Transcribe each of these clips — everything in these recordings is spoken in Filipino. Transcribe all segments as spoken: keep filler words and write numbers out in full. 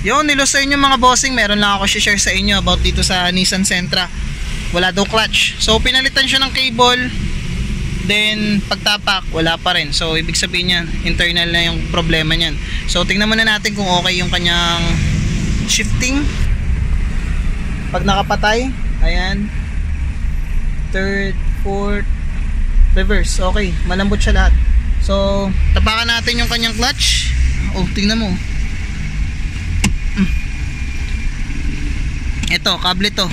Yun, nilo sa inyo mga bossing, meron lang ako share sa inyo about dito sa Nissan Sentra. Wala daw clutch. So pinalitan siya ng cable, then pagtapak wala pa rin. So ibig sabihin niyan, internal na yung problema niyan. So tingnan muna natin kung okay yung kanyang shifting. Pag nakapatay, ayan, third, fourth, reverse, okay, malambot siya lahat. So tapakan natin yung kanyang clutch. Oh, tingnan mo. Ito, kable to.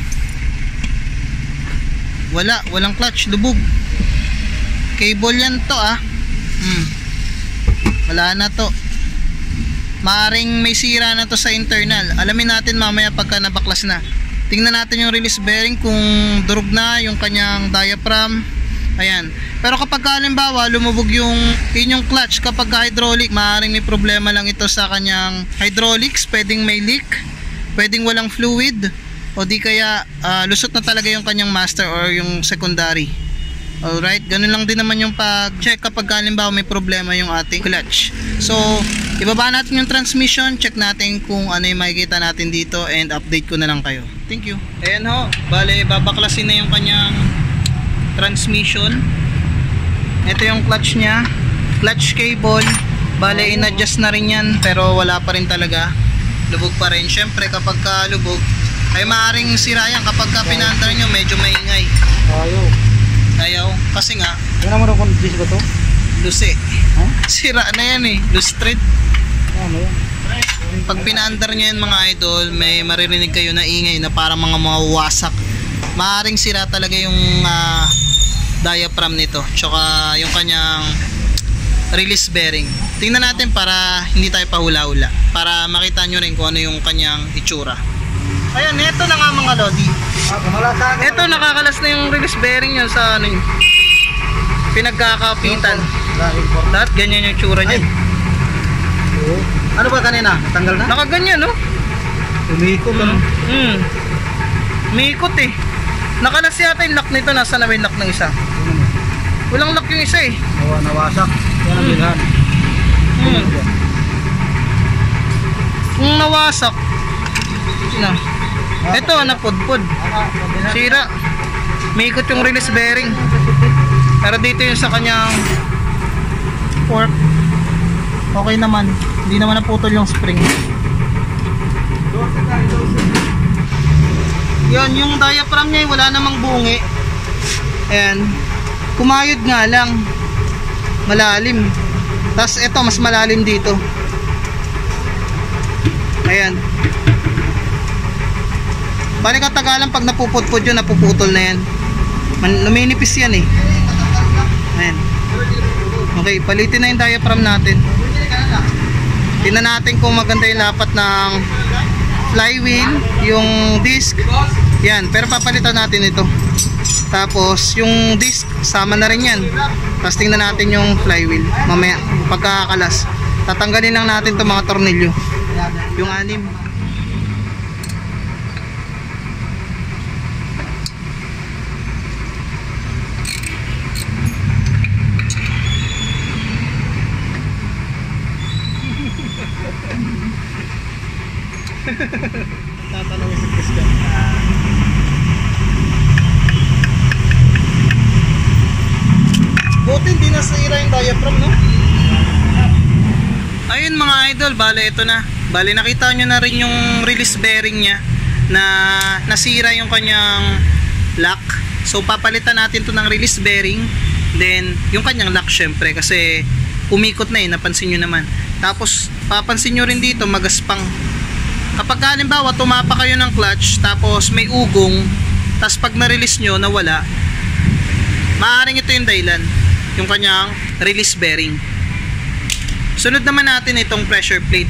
Wala, walang clutch, lubog. Cable yan to ah. Hmm. Wala na to. Maaring may sira na to sa internal. Alamin natin mamaya pagka nabaklas na. Tingnan natin yung release bearing kung durog na yung kanyang diaphragm. Ayan. Pero kapag halimbawa lumubog yung inyong clutch kapag hydraulic, maaring may problema lang ito sa kanyang hydraulics. Pwedeng may leak, pwedeng walang fluid, o di kaya uh, lusot na talaga yung kanyang master or yung secondary. Alright, ganun lang din naman yung pag-check kapag halimbawa may problema yung ating clutch. So, ibaba natin yung transmission, check natin kung ano yung makikita natin dito, and update ko na lang kayo. Thank you. Ayan ho, bale babaklasin na yung kanyang transmission. Ito yung clutch nya, clutch cable. Bale in-adjust na rin yan, pero wala pa rin talaga, lubog pa rin. Syempre kapag ka lubog ay maaaring sira yan kapag ka pinandar nyo, medyo maingay. Ayaw. Ayaw, kasi nga yan naman kung dis ba to? Lusi. Huh? Sira na yan eh, loose thread. Ano yan? Pag pinaandar nyo yan mga idol, may maririnig kayo na ingay na parang mga mawawasak. Maaaring sira talaga yung uh, diaphragm nito, tsaka yung kanyang release bearing. Tingnan natin para hindi tayo pahula-hula, para makita nyo rin kung ano yung kanyang itsura. Ayan, ito na nga mga lodi. Ito, nakakalas na yung release bearing nyo sa ano yun, pinagkakapitan. Lahat ganyan yung tsura niya. Ano ba kanina? Tanggal na? Nakaganyan, no? Umikot, ano? Hmm. Umikot eh. Nakalas yata yung lock nito. Nasa na yung lock ng isa? Walang lock yung isa eh. Nawa, nawasak. Yan ang bilhan. Hmm. Kung nawasak na. Ito, napudpud. Sira. Umikot yung release bearing. Pero dito yung sa kanyang fork, okay naman. Hindi naman naputol yung spring. Yan, yung diaphragm niya wala namang bungi. Ayan. Kumayod nga lang. Malalim. Tapos ito, mas malalim dito. Ayan. Balik katagalan pag napuputpud yun, napuputol na yan. Luminipis yan eh. Ayan. Okay, palitin na yung diaphragm natin. Tingnan natin kung maganda yung lapat ng flywheel, yung disc. Yan, pero papalitan natin ito. Tapos yung disc, sama na rin yan. Tapos tingnan natin yung flywheel mamaya, pagkakalas. Tatanggalin lang natin itong mga tornilyo, yung anim. Tatanong sa Christian. Buti hindi nasira yung diaphragm, no? Ayun mga idol, bale ito na. Bale nakita nyo na rin yung release bearing nya na nasira yung kanyang lock. So papalitan natin to ng release bearing. Then yung kanyang lock syempre kasi umikot na eh, napansin nyo naman. Tapos papansin nyo rin dito magaspang. Kapag halimbawa tumapa kayo ng clutch tapos may ugong, tapos pag na-release nyo nawala, maaaring ito yung dahilan, yung kanyang release bearing. Sunod naman natin itong pressure plate.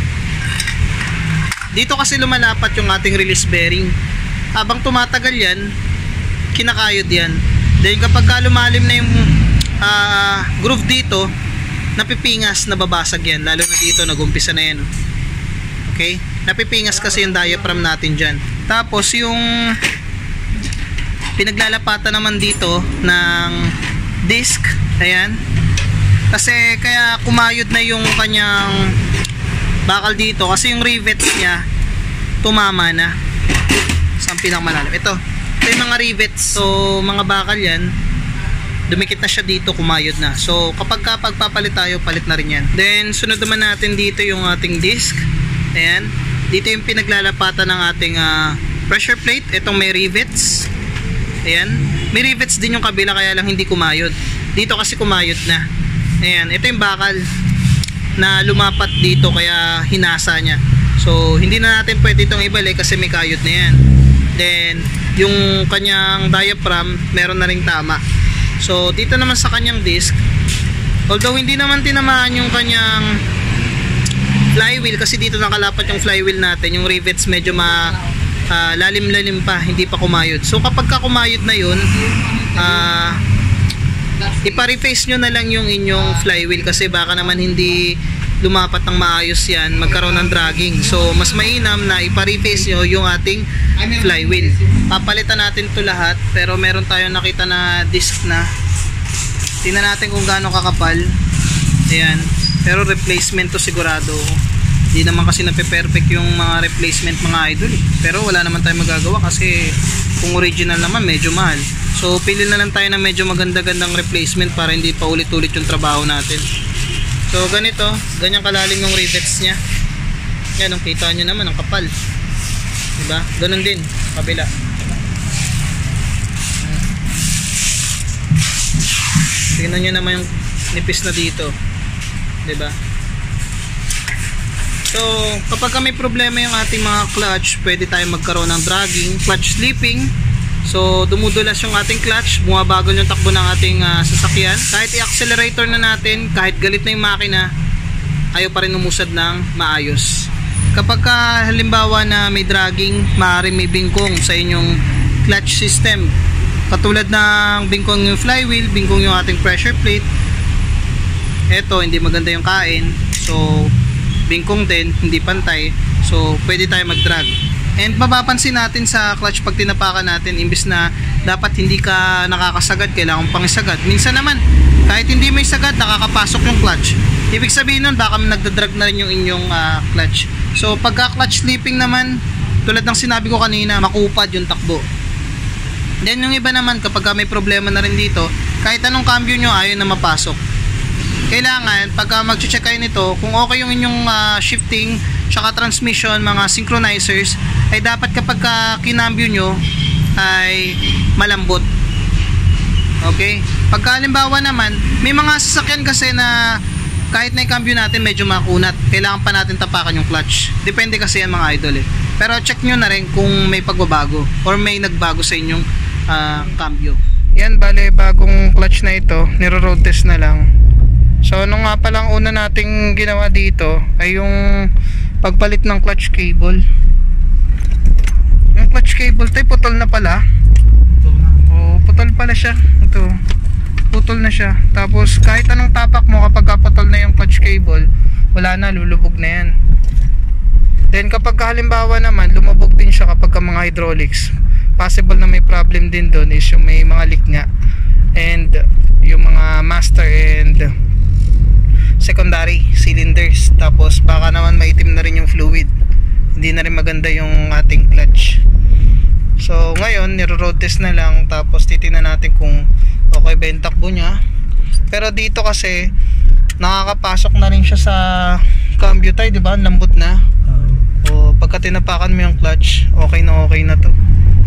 Dito kasi lumalapat yung ating release bearing. Habang tumatagal yan, kinakayod yan. Then kapag lumalim na yung uh, groove dito, napipingas, nababasag yan. Lalo na dito, nag-umpisa na yan. Okay? Napipingas kasi yung diaphragm natin dyan. Tapos yung pinaglalapatan naman dito ng disc, ayan, kasi kaya kumayod na yung kanyang bakal dito kasi yung rivets niya tumama na sa pinakamalalim. Ito, ito yung mga rivets. So, mga bakal yan, dumikit na siya dito, kumayod na. So, kapag ka pagpapalit tayo, palit na rin yan. Then, sunod naman natin dito yung ating disc. Ayan. Dito yung pinaglalapatan ng ating uh, pressure plate. Itong may rivets. Ayan. May rivets din yung kabila, kaya lang hindi kumayod. Dito kasi kumayod na. Ayan. Ito yung bakal na lumapat dito, kaya hinasa niya. So, hindi na natin pwede itong ibalik kasi may kayod na yan. Then, yung kanyang diaphragm, meron na ring tama. So, dito naman sa kanyang disc, although hindi naman tinamaan yung kanyang flywheel, kasi dito nakalapat yung flywheel natin, yung rivets medyo ma uh, lalim-lalim pa, hindi pa kumayod. So, kapag ka kumayod na yun, uh, ipa-reface nyo na lang yung inyong flywheel, kasi baka naman hindi lumapat ng maayos yan, magkaroon ng dragging. So, mas mainam na ipa-reface nyo yung ating flywheel. Papalitan natin to lahat, pero meron tayong nakita na disc na. Tingnan natin kung gaano kakapal. Ayan. Pero replacement to sigurado. Hindi naman kasi nape-perfect yung mga replacement mga idol. Pero wala naman tayong magagawa kasi kung original naman medyo mahal. So, pili na lang tayo ng medyo maganda-gandang replacement para hindi pa ulit-ulit yung trabaho natin. So, ganito. Ganyang kalalim yung rivets niya. Yan, ang kita nyo naman, ang kapal. Diba? Ganun din, kabila. Tingnan nyo naman yung nipis na dito. Diba? So, kapag may problema yung ating mga clutch, pwede tayo magkaroon ng dragging, clutch slipping. So, dumudulas yung ating clutch, bumabagal yung takbo ng ating uh, sasakyan. Kahit i-accelerator na natin, kahit galit na yung makina, ayaw pa rin umusad ng maayos. Kapag ka, halimbawa na may dragging, maaaring may bingkong sa inyong clutch system. Katulad ng bingkong yung flywheel, bingkong yung ating pressure plate. Eto, hindi maganda yung kain. So, bingkong din, hindi pantay. So, pwede tayo mag-drag. And mapapansin natin sa clutch pag tinapakan natin, imbis na dapat hindi ka nakakasagad, kailangan pang isagad. Minsan naman, kahit hindi may sagad, nakakapasok yung clutch. Ibig sabihin nun, baka nagdadrag na rin yung inyong uh, clutch. So, pagka clutch slipping naman, tulad ng sinabi ko kanina, makupad yung takbo. Then yung iba naman, kapag may problema na rin dito, kahit anong cambio nyo, ayaw na mapasok. Kailangan, pagka mag-check kayo nito, kung okay yung inyong uh, shifting, tsaka transmission, mga synchronizers, ay dapat kapag ka kinambyo nyo, ay malambot. Okay? Pagka halimbawa naman, may mga sasakyan kasi na kahit na i-cambio natin, medyo makunat. Kailangan pa natin tapakan yung clutch. Depende kasi yan mga idol eh. Pero check nyo na rin kung may pagbabago or may nagbago sa inyong uh, cambio. Yan, bale, bagong clutch na ito, niro-road test na lang. So, ano nga palang una nating ginawa dito ay yung pagpalit ng clutch cable. Yung clutch cable tayo, putol na pala. Oo, putol pala siya. Ito, putol na siya. Tapos, kahit anong tapak mo kapag kaputol na yung clutch cable, wala na, lulubog na yan. Then, kapag halimbawa naman, lumubog din siya kapag ka mga hydraulics. Possible na may problem din doon is yung may mga leak nga. And, yung mga master and secondary cylinders. Tapos baka naman maitim na rin yung fluid, hindi na rin maganda yung ating clutch. So ngayon niro-road test na lang, tapos titingnan natin kung okay ba yung takbo nya. Pero dito kasi nakakapasok na rin siya sa cambio tayo, di ba? Lambot na. O pagka tinapakan mo yung clutch, okay na okay na to.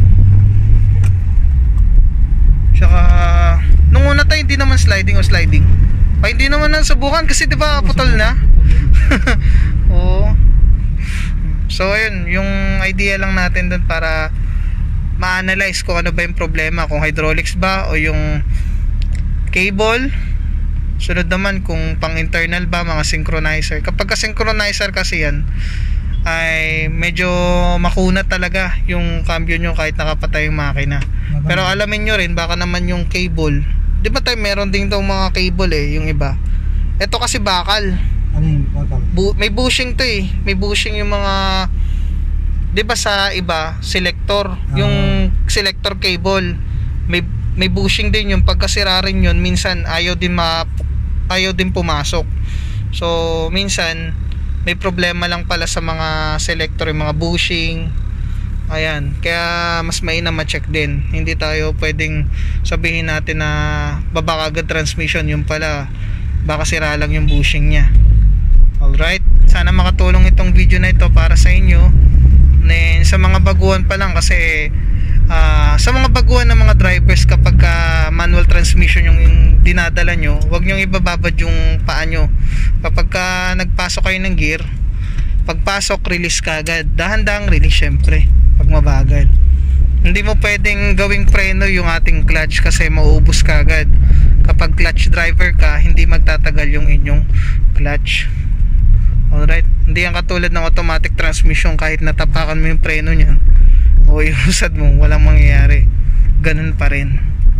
Tsaka nung una tayo hindi naman sliding o sliding. Ay, hindi naman nang subukan kasi di ba putol na. Oo. So ayun, yung idea lang natin doon para ma-analyze kung ano ba yung problema, kung hydraulics ba o yung cable. Sunod naman kung pang internal ba, mga synchronizer. Kapag ka synchronizer kasi yan ay medyo makunat talaga yung cambio nyo kahit nakapatay yung makina. Pero alamin nyo rin, baka naman yung cable, di ba tayo meron din itong mga cable eh, yung iba. Ito kasi bakal. Ano yung bakal? Bu may bushing to eh. May bushing yung mga, di ba sa iba, selector. Uh, yung selector cable. May, may bushing din yung pagkasira rin yun. Minsan ayaw din, ma ayaw din pumasok. So, minsan, may problema lang pala sa mga selector, yung mga bushing. Ayan, kaya mas mainam ma-check din. Hindi tayo pwedeng sabihin natin na baba agad transmission, yung pala baka sira lang yung bushing niya. Alright, sana makatulong itong video na ito para sa inyo. And sa mga baguhan pa lang, kasi uh, sa mga baguhan ng mga drivers, kapag uh, manual transmission yung dinadala nyo, huwag nyo ibababad yung paa nyo. Kapag uh, nagpasok kayo ng gear, pagpasok, release ka agad. Dahan-dahang release syempre pag mabagal. Hindi mo pwedeng gawing preno yung ating clutch kasi mauubos ka agad. Kapag clutch driver ka, hindi magtatagal yung inyong clutch. Alright, hindi yan katulad ng automatic transmission, kahit natapakan mo yung preno niyan o iusad mo, walang mangyayari. Ganun pa rin.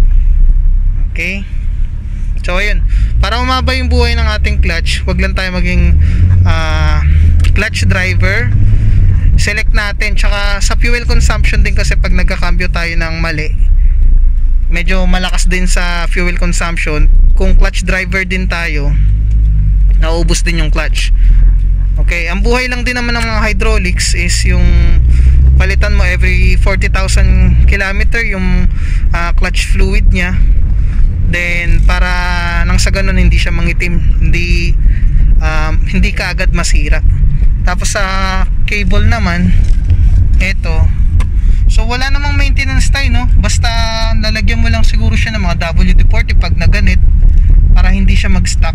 Okay, so ayun, para umaba yung buhay ng ating clutch, wag lang tayo maging uh, clutch driver. Select natin, tsaka sa fuel consumption din, kasi pag nagkakambyo tayo ng mali, medyo malakas din sa fuel consumption. Kung clutch driver din tayo, nauubos din yung clutch. Okay, ang buhay lang din naman ng mga hydraulics is yung palitan mo every forty thousand kilometer yung uh, clutch fluid nya. Then para nang sa ganun hindi siya mangitim, hindi um, hindi ka agad masira. Tapos sa cable naman, eto, so wala namang maintenance tayo, no? Basta lalagyan mo lang siguro siya ng mga W D forty pag naganit, para hindi siya mag-stuck.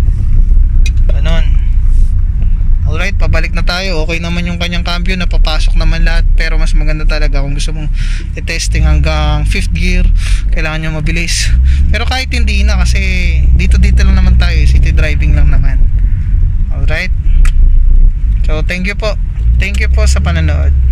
Ganon. Alright, pabalik na tayo. Okay naman yung kanyang cambio, napapasok naman lahat. Pero mas maganda talaga kung gusto mong i-testing hanggang fifth gear, kailangan nyo mabilis. Pero kahit hindi na, kasi dito dito lang naman tayo, city driving lang naman. Alright, so thank you po. Thank you po sa panonood.